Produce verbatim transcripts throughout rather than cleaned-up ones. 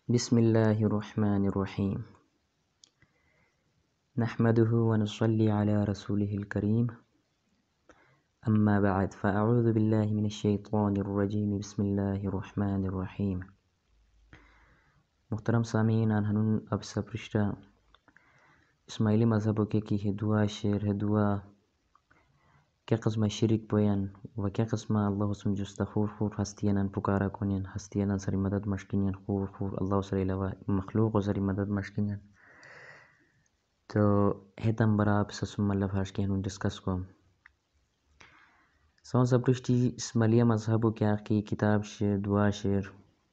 بسم الله الرحمن الرحيم نحمده ونصلي على رسوله الكريم أما بعد فأعوذ بالله من الشيطان الرجيم بسم الله الرحمن الرحيم محترم سامعین ہنون اب سب رشتہ اسماعیلی مذہبوں کے کی ہے دعا شعر ہے دعا کیا قسم شرک پوین و کیا قسم اللہ اسم جست خور خور ہستیان پکارا کنین ہستیان سری مدد مشکنین خور خور اللہ سری لوا مخلوق و سری مدد مشکنین تو ہیتم برا سسم ملب ہاش کے ہنون ڈسکس کو سون سب رشتی اسماعیلی مذہبوں کیا کی کتاب شعر دعا شعر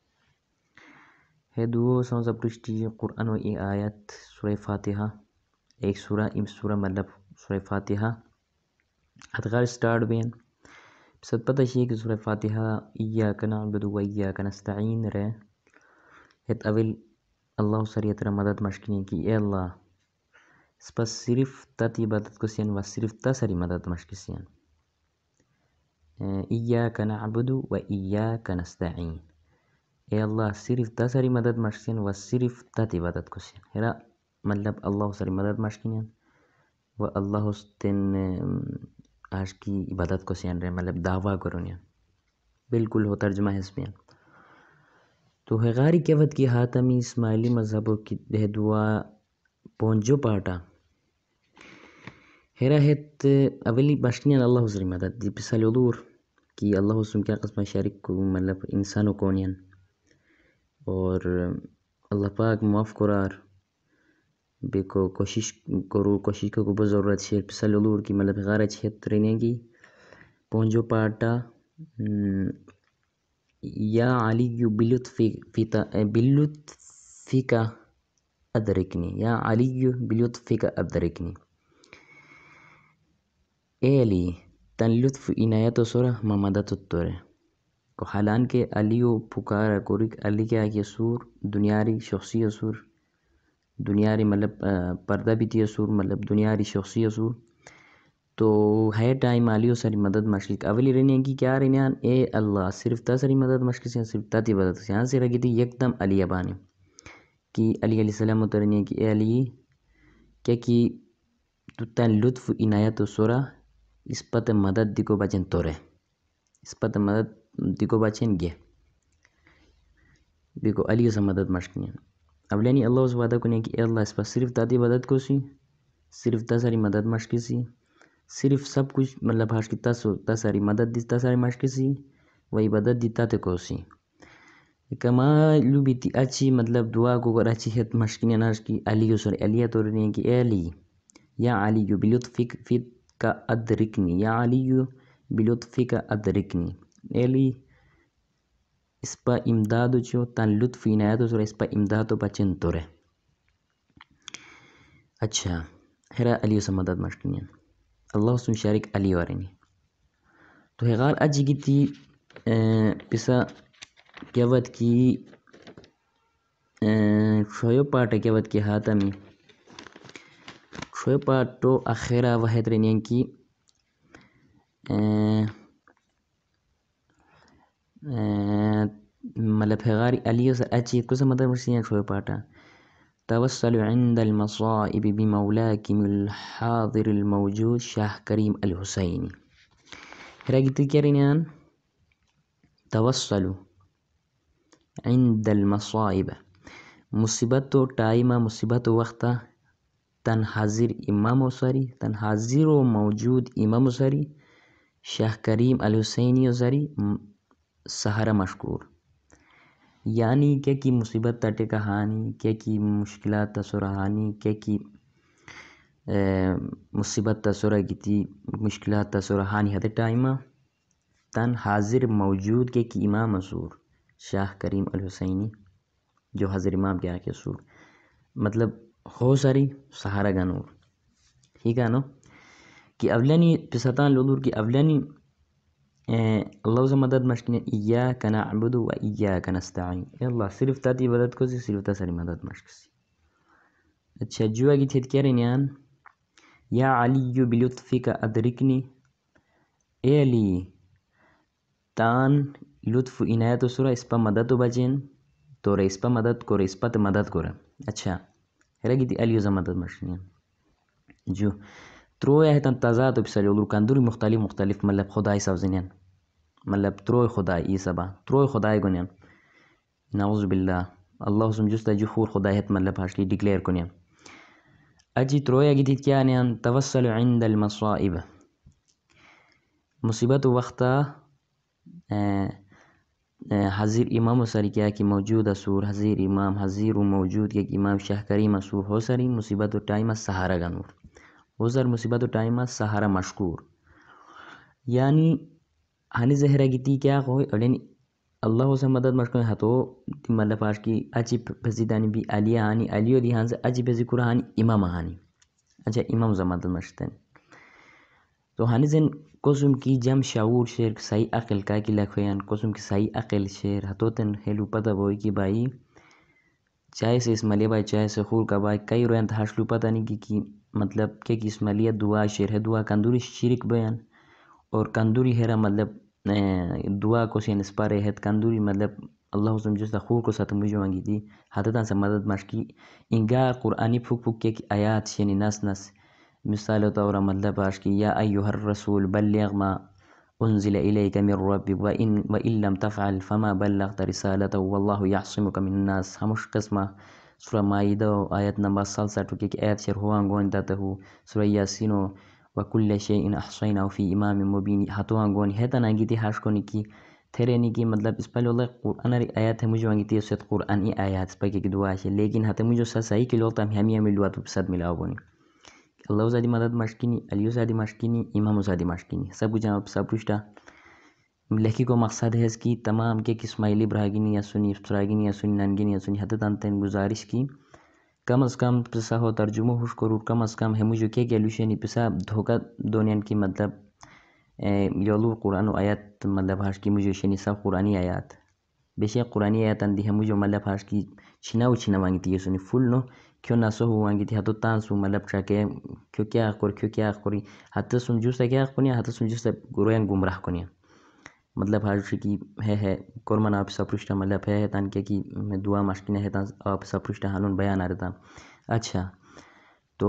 ہے دعو سون سب رشتی قرآن و ای آیت سورہ فاتحہ ایک سورہ ام سورہ مطلب سورہ فاتحہ اتغار سٹارٹ بین بسد پتہ شیئے کہ سورہ فاتحہ ایاک نعبد و ایاک نستعین رہے ہت اول اللہ سریعت را مدد مشکنی کی اے اللہ اس پر صرف تت عبادت کو سین و صرف تا سری مدد مشکی سین ایاک نعبد و ایاک نستعین اے اللہ صرف تا سری مدد مشکین و صرف تت عبادت کو سین ہرا مطلب اللہ سری مدد مشکنین و اللہ تن آج کی عبادت کو سین رہے مطلب دعویٰ کرونیا بالکل ہو ترجمہ ہے اس میں تو ہے غاری کیوت کی حاتمی اسماعیلی مذہبوں کی دہ دعا پونجو پاٹا ہیرا ہت اولی مشکنین اللہ سری مدد دی پسال علور کی اللہ سن کیا قسم شارک کو مطلب انسانوں کونین اور اللہ پاک معاف قرار بے کو کوشش کرو کوشش کو کو ضرورت شیر پسل علور کی مطلب غارہ چھت رہنے کی پونجو پاٹا یا علی بلطفک ادرکنی یا علی بلطفک ادرکنی اے علی تن لطف عنایت و سورہ ممدت الطور کو حالان کے علیو پکارا کورک علی کے آگے سور دنیاری شخصی سور دنیاری مطلب پردہ بھی تھی سور مطلب دنیاری شخصی سور تو ہے ٹائم علیو ساری مدد مشکل اولی رہنے کی کیا رہنے اے اللہ صرف تا ساری مدد مشکل سے صرف تا تی مدد سے یہاں سے رگی تھی یک دم علی ابانی کی علی علیہ السلام اترنے کی اے علی کیا کی تو تن لطف عنایت و سورہ اس پت مدد دیکھو بچن تورے اس پت مدد دیکھو بچن گے دیکھو علیہ سے مدد مشکل اولینی اللہ اس وعدہ کنے کہ اے اللہ اس پر صرف تاتی مدد کو سی صرف تا ساری مدد مشکل سی صرف سب کچھ مطلب ہاش کی تا ساری مدد دی تا ساری مشکل سی وہی مدد دی تا کو سی کما لو بیتی اچھی مطلب دعا کو گر اچھی ہے مشکل ناش کی علیہ سر علیہ تو رہنے کی اے علی یا علی بلطفک فی کا ادرکنی یا علی بلطفک ادرکنی اے علی اس پا امداد چو تن لطف عنایت سر اس پا امداد و بچن تو رہ اچھا ہرا علیہ سے مدد مشکنین اللہ سن شارک علی وارنی تو ہے غار اجی کی تی پسا کیوت کی شویو پاٹا کیوت کی حاتمی شویو پاٹو اخیرہ وحید رنین کی مطلب ہے غاری علیہ سے اچھی کو سے مدد مشکنین شویو پاٹا توسل عند المصائب بمولاکم الحاضر الموجود شاہ کریم الحسینی ہرا گیتی کیا رینیان توسل عند المصائب مصیبت و ٹائمہ مصیبت و وقتہ تن حاضر امام و سری تن حاضر و موجود امام و سری شاہ کریم الحسینی و سری سہارا مشکور یعنی کیا کی مصیبت تٹے کہانی کیا کی مشکلات تسرحانی کیا کی مصیبت تسرح گیتی مشکلات تسرحانی ہتے ٹائمہ تن حاضر موجود کے کی امام سور شاہ کریم الحسینی جو حاضر امام کے آکے سور مطلب ہو ساری سہارا گانور ٹھیک ہے نو کہ اولانی پساتان لودور کی اولانی اللہ سے مدد مشکل ایاک نعبد و ایاک نستعین اے اللہ صرف تاتی مدد کو سی صرف تا ساری مدد مشکل سی اچھا جو آگی تھیت کیا رہنیان یا علی بلطفک ادرکنی اے علی تان لطف عنایت و سورہ اس پا مدد و بچین تو ریسپا مدد کو ریسپت مدد کو رہا. اچھا رگی تی الیو مدد مشنین جو تروی هتن تضاد بسال يقولوا كان دوري مختلف مختلف ملب خداي سوزنين ملب تروي خداي اي سبا تروي خداي گونين نعوذ بالله الله سم جستا جفور خداي هت ملب هاشلي ديكلير كونين اجي تروي اجي كيانين توسل عند المصائب مصیبت وقتا حضیر امام سری کیا کہ موجود سور حضیر امام حضیر موجود کہ امام شاہ کریم سور ہو سری مصیبت و ٹائم سہارا گنور ہو سر مصیبت و ٹائم سہارا مشکور یعنی ہنی زہرہ گیتی کیا ہوئی اڑین اللہ سے مدد مشکور ہتو مطلب پاش کی اچھی پھزیدانی بھی علیہ ہانی علیہ دی ہاں سے اچھی پھزی کرا ہانی امام ہانی اچھا امام سے مدد مشکور تو ہنی زن قسم کی جم شعور شیر صحیح عقل کا کی لکھویان قسم کی صحیح عقل شیر ہتو تن ہیلو پتہ بوئی کی بھائی چاہے سے اسمالی بھائی چاہے سے خور کا بھائی کئی رویان تحاشلو پتہ نہیں کی کی مطلب کہ کی اسمالیہ دعا شیر ہے دعا کندوری شرک بیان اور کندوری ہیرا مطلب دعا کو سے نسپارے ہے کندوری مطلب اللہ سم جستا خور کو ساتھ مجھو مانگی تھی حتتان سے مدد مشکی انگا قرآنی پھوک پھوک کے کی آیات شینی نس نس مثال طورا مطلب آش کی یا ایوہ الرسول بلغ ما انزل الیک من ربک وان وان لم تفعل فما بلغت رسالته والله يعصمك من الناس ہمش قسمہ سورہ مائدہ آیت نمبر سلسٹھ کی آیت شر ہوان گون تاتہو سورہ یاسین وکل شیء احصیناه فی امام مبین ہتوان گون ہے تنانگی تی ہاش کونی کی تھرینی کی مطلب اس پہلے اللہ قرآن ری آیات ہے مجھے وانگی تی اسے قرآن ای آیات اس پاکی کی دعا ہے لیکن ہتے مجھے صحیح کی لوگتا ہم ہمی ہمی لواتو بسد ملاو گونی اللہ زادی مدد مشکینی علیو زادی مشکینی امام زادی مشکینی سب کچھ جناب سب پشتا لکھی کو مقصد ہے اس کی تمام کے اسماعیلی براگینی یا سنی افسراگینی یا سنی ننگینی یا سنی حد تانتین گزارش کی کم از کم پسا ہو ترجمہ ہوش کرو کم از کم ہے مجھے کیا کہ لوشینی پسا دھوکہ دونین کی مطلب یولو قرآن و آیات مطلب ہاش کی مجھے شنی سب قرآنی آیات بیشی قرآنی آیات اندی ہے مجھے مطلب ہاش کی چھناو چھنا وانگی تی سنی فل نو کیوں نہ سو وانگی تی ہتو تان سو مطلب چاکے کیوں کیا کر کیوں کیا کری حتی سن جوستا کیا کنیا حتی سن جوستا گرویان گمراہ کنیا مطلب ہاش کی ہے ہے کورمن آپ سپرشتا مطلب ہے تان کیا کی دعا مشکینہ ہے تان آپ سپرشتا ہنون بیان آرتا. اچھا تو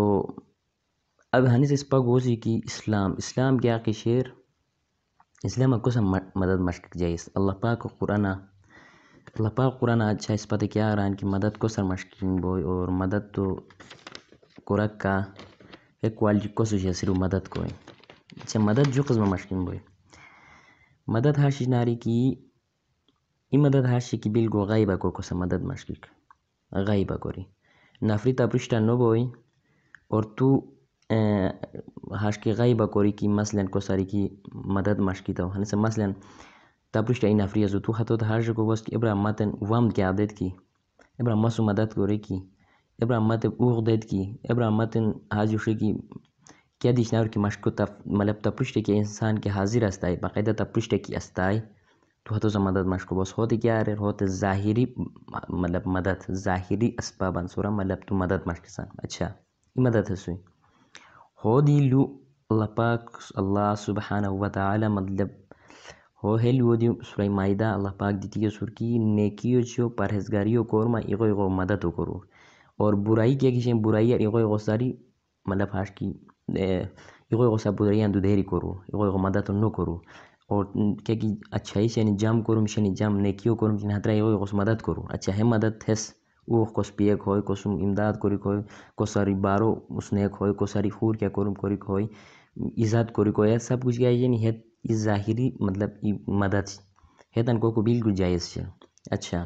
اب ہنی سے اس پا گوزی کی اسلام اسلام کیا کہ شیر اسلام کو سم مدد مشک جائز اللہ پاک قرآن اللہ پاک قرآن اچھا اس پتہ کیا رہا کہ مدد کو سر مشکین بوئی اور مدد تو قرآن کا ایک کوالٹی کو سوچے صرف مدد کو ہے. اچھا مدد جو قسم مشکین بوئی مدد ہاشی ناری کی ای مدد ہاشی کی بالکل غائبہ کو کسا مدد مشکل غائبہ کو ری نفری تا پرشتہ نو بوئی اور تو ہاش کی غائبہ کو ری کی مثلا کو ساری کی مدد مشکی تا ہنسا مثلا تا پرشتہ ای نفری ازو تو خطو تا ہاش کو بس کی ابرا متن وام کی عادت کی ابرا مسو مدد کو ری کی ابرا متن اوغ دید کی ابرا متن حاجو شی کی کیا دیش نور کی مشکو تا مطلب تا پرشتہ کی انسان کی حاضر استائی باقاعدہ تا پرشتہ کی استائی تو ہتو سا مدد مشکو بس ہوتی کیا رہے ہوتے ظاہری مطلب مدد ظاہری اسبابان سورا مطلب تو مدد مشکسان. اچھا ای مدد ہے سوئی ہو دی لو اللہ پاک اللہ سبحانہ وتعالی مطلب ہو ہے لو دی سورہ مائدہ اللہ پاک دیتی ہے سور کی نیکیو چو پرہزگاریو کورما ایغو ایغو مدد کرو اور برائی کیا کسی برائی ایغو ایغو ساری مطلب ہاش کی ایغو ایغو سا برائی اندو دیری کرو ایغو ایغو مدد نو کرو اور کیا کی اچھائی شنی جام کرو شنی جام نیکیو کرو شنی حترہ ایغو ایغو مدد کرو. اچھا ہے مدد تھس اوہ کس پیک ہوئی کسم امداد کری کوئی کو ساری بارو اسنیک ہوئی کو ساری خور کیا کرم کری کوئی ایزاد کری کوئی سب کچھ گیا یعنی ہے اس ظاہری مطلب مدد ہے تن کو کو بالکل جائز ہے. اچھا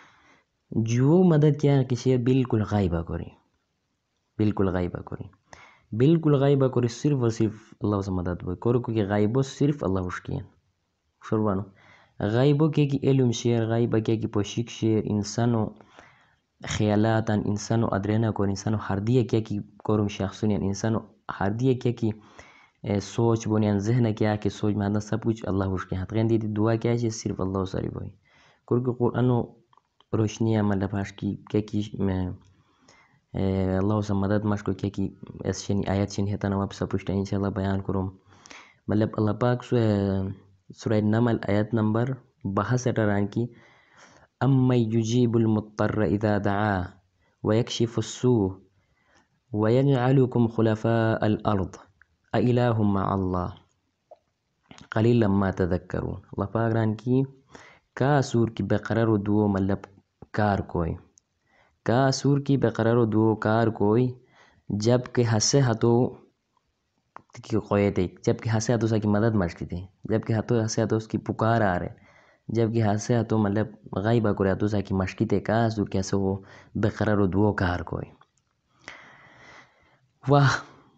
جو مدد کیا کسی بالکل غائبہ کری بالکل غائبہ کری بالکل غائبہ کری صرف اور صرف اللہ سے مدد ہوئی کرو کہ غائبو صرف اللہ اشکین شروانو غائبو کیا کی علم شیر غائبہ کیا کی پوشک شیر انسانو خیالات انسانو ادرینا کور انسانو حردیہ کیا کی کورم شخصونین انسانو حردیہ کیا کی سوچ بونیان ذہن کیا کہ سوچ میں آدھا سب کچھ اللہ ہوش کے ہاتھ غین دیتی دعا کیا ہے صرف اللہ ساری بھائی کیونکہ قرآنو روشنیہ مطلب ہاش کی کیا کی اللہ سے مدد مشکو کیا کی اس شنی آیت شنی ہے نواب سب پشتہ انشاءاللہ بیان کروں مطلب اللہ پاک سورہ نمل آیت نمبر بہت سٹران کی امن یجیب المضطر اذا دعاه ویکشف السوء ویجعلکم خلفاء الارض االہ مع اللہ قلیلا ما تذکرون. اللہ پاک ران کی کا سور کی بقرار و دو مطلب کار کوئی کا سور کی بقرار و دو کار کوئی جب کہ ہسے ہتو کی قویتے جب کہ ہسے ہتو سا کی مدد مشکی تھے جب کہ ہتو ہسے ہتو اس کی پکار آ رہے جب کہ ہسے ہتو مطلب غائبہ کرے ہتو سا کی مشکی تھے کا سور کی ہسے وہ بقرار و دو کار کوئی واہ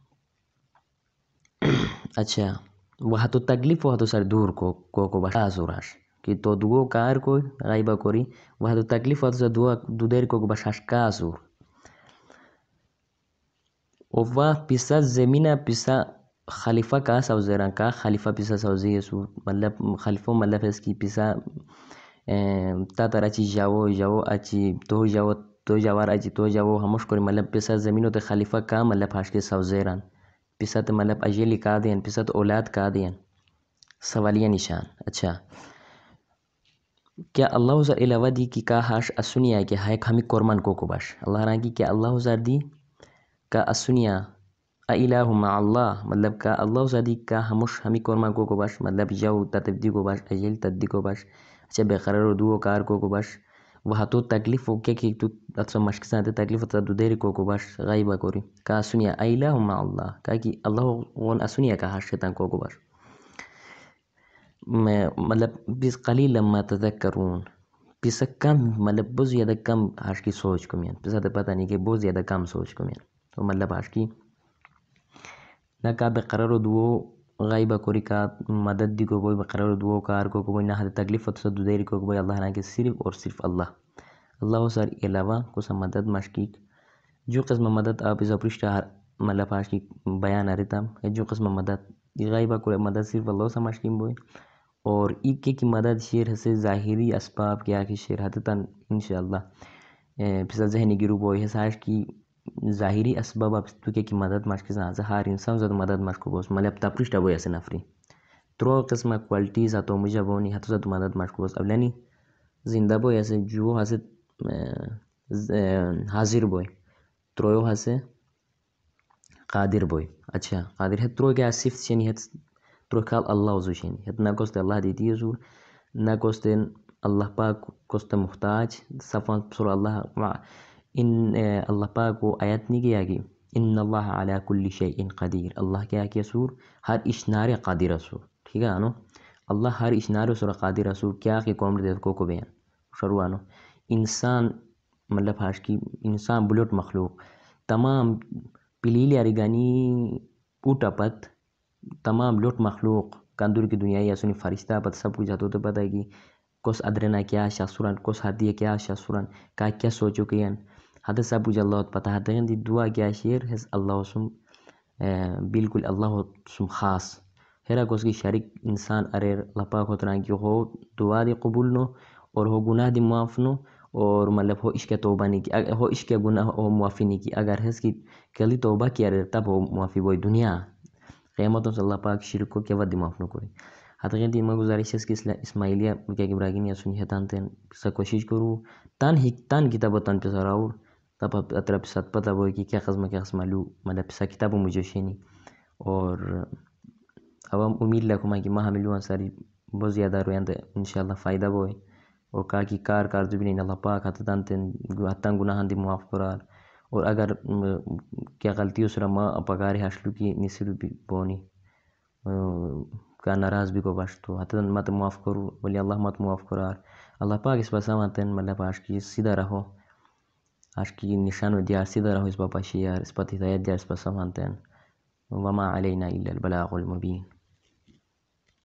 اچھا وہ ہتو تکلیف وہ ہتو سر دور کو کو کو بشا سوراش کہ تو دو کار کوئی غائبہ کری وہ ہتو تکلیف وہ ہتو سر دو دو دیر کو بشاش کا سور و پیسا زمینہ پیسا خلیفہ کا سوزیران کا خلیفہ پیسا سوزی سور مطلب خلیفہ مطلب اس کی پیسا تا تر اچھی جاو جاو اچھی تو جاو تو جاوار اچھی تو جاو ہموش کری مطلب پیسا زمینوں تے خلیفہ کا مطلب ہاش کے سوزیران پیسا تے مطلب اجیلی کا دین پیسا تے اولاد کا دین سوالیہ نشان. اچھا کیا اللہ زر علاوہ دی کی کا ہاش اسنیا کہ ہائک ہمی قرمان کو کو باش اللہ ران کی کیا اللہ زر دی کا اسنیا الہ مع اللہ مطلب کا اللہ زر دی کا ہموش ہمی قرمان کو کو باش مطلب جو تتبدی کو باش اجیل تدی کو باش اچھا بے قرار دو کار کو کو باش وہ تو تکلیف ہو کیا کہ تو اچھا مشک سانتے تکلیف ہوتا دو دیر کو کو باش غائبہ کوری کا اسنیا الہ مع اللہ کا کہ اللہ غون اسنیا کا ہاش شیطان کو کو باش مطلب بیس قلیل لما تذکرون پیسا کم مطلب بہت زیادہ کم ہاش کی سوچ کو مین پیسا تو پتہ نہیں کہ بہت زیادہ کم سوچ کو مین تو مطلب ہاش کی نہ کا بقرار دو غائبہ کوری کا مدد دی کو کوئی بقرار دو کار کو کوئی نہ تکلیف ہوتا دو دیر کو کوئی اللہ ران کے صرف اور صرف اللہ اللہ سر علاوہ کو سا مدد مشکیک جو قسم مدد آپ اسا پرشتہ مطلب ہاش کی بیان آرتا جو قسم مدد غائبہ کوئی مدد صرف اللہ سا مشکیم بوئی اور ایک کی مدد شیر ہسے ظاہری اسباب کیا کہ شیر حدتا انشاءاللہ پسا ذہنی گروپ ہوئی حساش کی ظاہری اسباب آپ تو کی مدد مشکی سا ہر انسان زد مدد مشکو بوس مطلب تا پرشتہ بوئی اسے نفری ترو قسم کوالٹیز ہتو مجھے بونی ہتو زد مدد مشکو بوس اولانی زندہ بوئی اسے جو ہسے حاضر بوئی ترویو ہسے قادر بوئی. اچھا قادر ہے ترو کیا صفت شنی ہے ترو کال اللہ وزو شنی ہے نہ کوستے اللہ دیتی ہے زور نہ کوستے اللہ پاک کوستے محتاج صفان سر اللہ ان اللہ پاک کو آیت نہیں کیا کہ ان اللہ علی کل شیء قدیر اللہ کیا کہ سور ہر اشنار قادر سور ٹھیک ہے آنو اللہ ہر اشنار سور قادر سور کیا کہ قوم دے کو کو بیان شروع آنو انسان مطلب ہاش کی انسان بلوٹ مخلوق تمام پلیلی ارگانی اوٹا پت تمام لوٹ مخلوق کاندور کی دنیا یا سنی فرشتہ پت سب کچھ ہتو تو پتہ ہے کہ کس ادرنا کیا شاسوران کس ہدیہ کیا شاسوران کا کیا سوچو کیان ہتے سب کچھ اللہ پتہ ہتے ہیں دی دعا کیا شیر ہے اللہ سم بالکل اللہ سم خاص ہیرا کس کی شریک انسان ارے اللہ پاک ہوتنا کہ ہو دعا دی قبول نو اور ہو گناہ دی معاف نو اور مطلب ہو عشق توبہ نہیں کی ہو عشق گناہ ہو معافی نہیں کی اگر ہے اس کی کلی توبہ کیا رہے تب ہو معافی بوئی دنیا قیامتوں سے اللہ پاک شرک کو کیا ود معاف نہ کوئی حتی میں گزارش ہے اس کی اسماعیلیہ کیا کہ براگین یا سنی ہے تان تین پیسا کوشش کرو تان ہی تان کتاب تان پیسا راؤ تب اترا پیسا پتہ بوئی کہ کیا قسم کیا قسم لو مطلب پیسا کتاب مجھے شینی اور اب ہم امید لکھوں کہ ماہ ملو ساری بہت زیادہ رویان تو انشاءاللہ فائدہ بوئی اور کا کی کار کار جو بھی نہیں اللہ پاک حتی تان تین حتان گناہان دی معاف کرار اور اگر کیا غلطی اس رما پگار حاصلو کی نصر بھی بونی کا ناراض بھی کو باش تو حتی مت معاف کرو ولی اللہ مت معاف کرار اللہ پاک اس پاس آماتن مطلب آش کی سیدھا رہو آش کی نشان و دیار سیدھا رہو اس پاپا شیار اس پاتی ہدایت دیار اس پاس آماتن وما علینا الا البلاغ المبین.